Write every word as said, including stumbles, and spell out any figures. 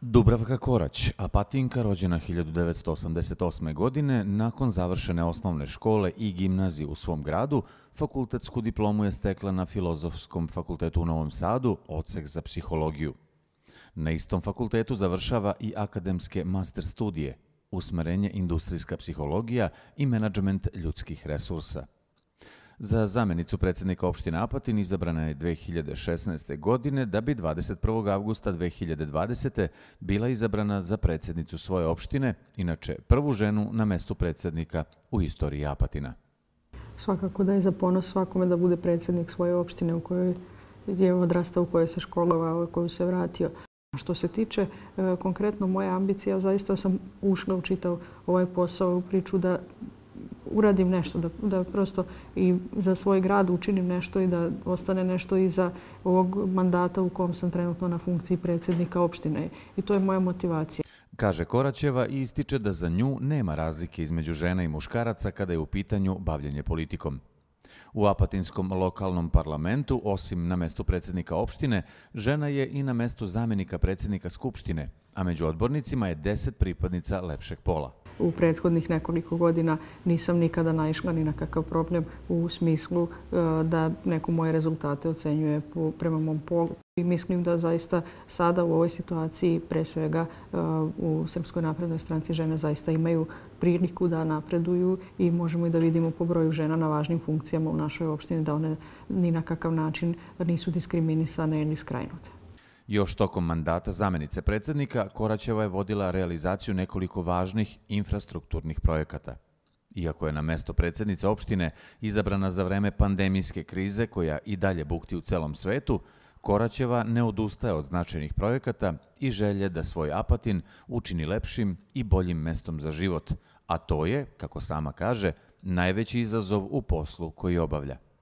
Dubravka Korać, Apatinka rođena hiljadu devetsto osamdeset osme. godine, nakon završene osnovne škole i gimnazije u svom gradu, fakultetsku diplomu je stekla na Filozofskom fakultetu u Novom Sadu, odsek za psihologiju. Na istom fakultetu završava i akademske master studije, usmerenje industrijska psihologija i menadžment ljudskih resursa. Za zamenicu predsjednika opštine Apatin izabrana je dve hiljade šesnaeste. godine, da bi dvadeset prvog avgusta dve hiljade dvadesete. bila izabrana za predsjednicu svoje opštine, inače prvu ženu na mestu predsjednika u istoriji Apatina. Svakako da je za ponos svakome da bude predsjednik svoje opštine u kojoj je odrastao, u kojoj se školovao, u koju se vratio. Što se tiče e, konkretno moje ambicije, zaista sam ušla u čitav ovaj posao, u priču da uradim nešto, da, da prosto i za svoj grad učinim nešto i da ostane nešto iza ovog mandata u kom sam trenutno na funkciji predsjednika opštine. I to je moja motivacija. Kaže Koraćeva i ističe da za nju nema razlike između žena i muškaraca kada je u pitanju bavljenje politikom. U apatinskom lokalnom parlamentu, osim na mestu predsjednika opštine, žena je i na mestu zamjenika predsjednika skupštine, a među odbornicima je deset pripadnica lepšeg pola. U prethodnih nekoliko godina nisam nikada naišla ni na kakav problem u smislu da neko moje rezultate ocenjuje prema mom polu. I mislim da zaista sada u ovoj situaciji, pre svega u Srpskoj naprednoj stranci, žene zaista imaju priliku da napreduju i možemo i da vidimo po broju žena na važnim funkcijama u našoj opštini da one ni na kakav način nisu diskriminisane ili skrajnute. Još tokom mandata zamenice predsjednika, Koraćeva je vodila realizaciju nekoliko važnih infrastrukturnih projekata. Iako je na mesto predsjednice opštine izabrana za vreme pandemijske krize koja i dalje bukti u celom svetu, Koraćeva ne odustaje od značajnih projekata i želje da svoj Apatin učini lepšim i boljim mestom za život, a to je, kako sama kaže, najveći izazov u poslu koji obavlja.